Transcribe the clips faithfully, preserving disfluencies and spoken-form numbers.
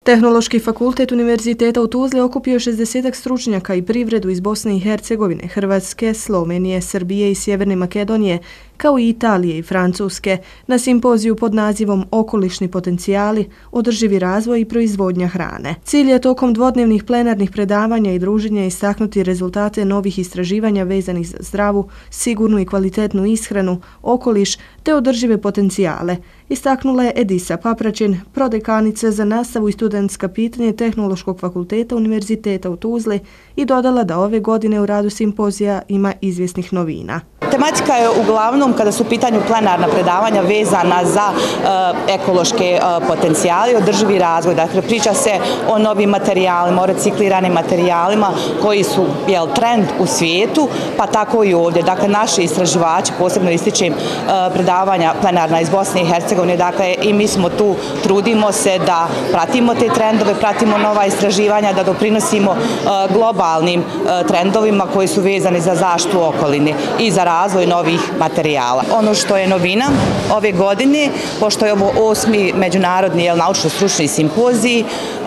Tehnološki fakultet Univerziteta u Tuzli okupio šezdesetak stručnjaka i privredu iz Bosne i Hercegovine, Hrvatske, Slovenije, Srbije i Sjeverne Makedonije, kao i Italije i Francuske, na simpoziju pod nazivom Okolišni potencijali, održivi razvoj i proizvodnja hrane. Cilj je tokom dvodnevnih plenarnih predavanja i druženja istaknuti rezultate novih istraživanja vezanih za zdravu, sigurnu i kvalitetnu ishranu, okoliš te održive potencijale, istaknula je Edisa Papračin, prodekanica za nastavu i studentska pitanja Tehnološkog fakulteta Univerziteta u Tuzli, i dodala da ove godine u radu simpozija ima izvjesnih novina. Tematika je uglavnom, kada su u pitanju plenarna predavanja, vezana za e, ekološke e, potencijale i održivi razvoj. Dakle, priča se o novim materijalima, o recikliranim materijalima koji su jel, trend u svijetu, pa tako i ovdje. Dakle, naši istraživači, posebno ističem e, predavanja plenarna iz Bosne i Hercegovine, dakle, i mi smo tu, trudimo se da pratimo te trendove, pratimo nova istraživanja, da doprinosimo e, globalnim e, trendovima koji su vezani za zaštitu okoline i za razvoj novih materijala. Ono što je novina ove godine, pošto je ovo osmi međunarodni naučno-stručni simpozij,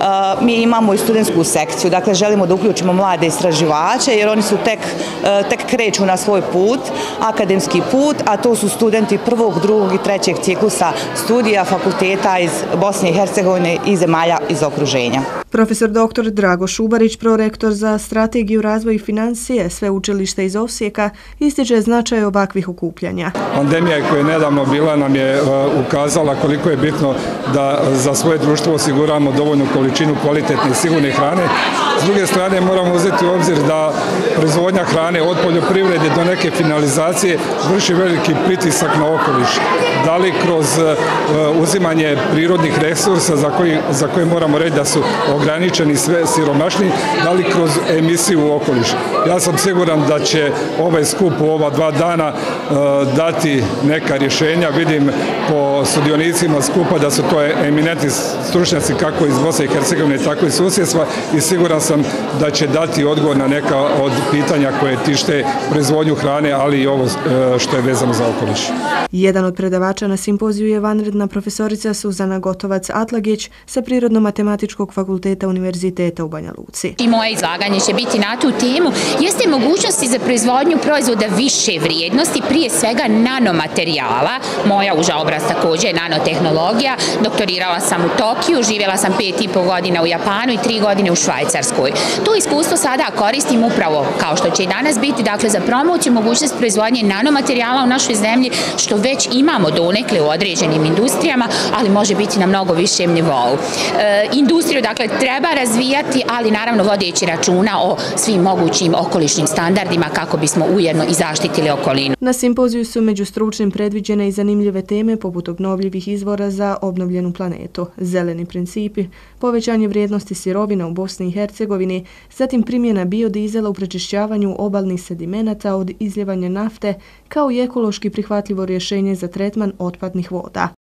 mi imamo i studentsku sekciju. Dakle, želimo da uključimo mlade istraživače, jer oni su tek, tek kreću na svoj put, akademski put, a to su studenti prvog, drugog i trećeg ciklusa studija fakulteta iz Bosne i Hercegovine i zemalja iz okruženja. Profesor doktor Drago Šubarić, prorektor za strategiju, razvoj i financije Sveučilišta iz Osijeka, ističe značaj ovakvih okupljanja. Pandemija koja je nedavno bila nam je ukazala koliko je bitno da za svoje društvo osiguramo dovoljnu količinu kvalitetne i sigurne hrane. S druge strane, moramo uzeti u obzir da proizvodnja hrane od poljoprivrede do neke finalizacije vrši veliki pritisak na okoliš. Da li kroz uzimanje prirodnih resursa za koji, za koje moramo reći da su ograničeni, sve siromašni, da li kroz emisiju u okoliš. Ja sam siguran da će ovaj skup u ova dva dana uh, dati neka rješenja. Vidim po sudionicima skupa da su to eminentni stručnjaci kako iz Bosne i Hercegovine, tako i susjedstva, i siguran sam da će dati odgovor na neka od pitanja koje tište proizvodnju hrane, ali i ovo uh, što je vezano za okoliš. Jedan od predavača na simpoziju je vanredna profesorica Suzana Gotovac-Atlagić sa Prirodno-matematičkog fakulteta Univerziteta u Banja Luci. I moje izlaganje će biti na tu temu. Jeste mogućnosti za proizvodnju proizvoda više vrijednosti, prije svega nanomaterijala. Moja uža obraz također je nanotehnologija. Doktorirala sam u Tokiju, živjela sam pet i pol godina u Japanu i tri godine u Švajcarskoj. To iskustvo sada koristim upravo, kao što će i danas biti, dakle za promociju mogućnost proizvodnje nanomaterijala u našoj zemlji, što već imamo donekle u određenim industrijama, ali može biti na mnogo višem nivou. E, industriju, dakle, treba razvijati, ali naravno vodeći računa o svim mogućim okolišnim standardima kako bismo ujedno i zaštitili okolinu. Na simpoziju su među stručnim predviđene i zanimljive teme poput obnovljivih izvora za obnovljenu planetu, zeleni principi, povećanje vrijednosti sirovina u Bosni i Hercegovini, zatim primjena biodizela u prečišćavanju obalnih sedimenata od izljevanja nafte, kao i ekološki prihvatljivo rješenje za tretman otpadnih voda.